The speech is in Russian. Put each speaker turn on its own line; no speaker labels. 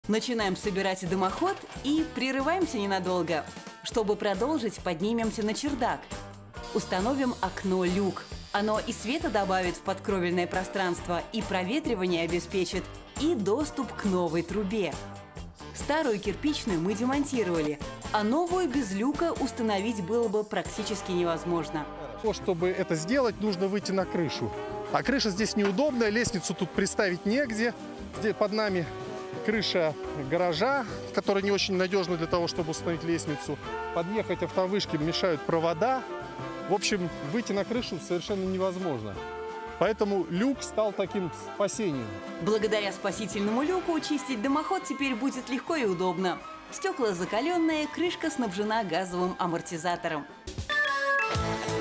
Начинаем собирать дымоход и прерываемся ненадолго. Чтобы продолжить, поднимемся на чердак. Установим окно-люк. Оно и света добавит в подкровельное пространство, и проветривание обеспечит, и доступ к новой трубе. Старую кирпичную мы демонтировали, а новую без люка установить было бы практически невозможно.
Чтобы это сделать, нужно выйти на крышу. А крыша здесь неудобная, лестницу тут приставить негде. Здесь под нами крыша гаража, которая не очень надежна для того, чтобы установить лестницу. Подъехать автовышки мешают провода. В общем, выйти на крышу совершенно невозможно. Поэтому люк стал таким спасением.
Благодаря спасительному люку чистить дымоход теперь будет легко и удобно. Стекла закаленные, крышка снабжена газовым амортизатором.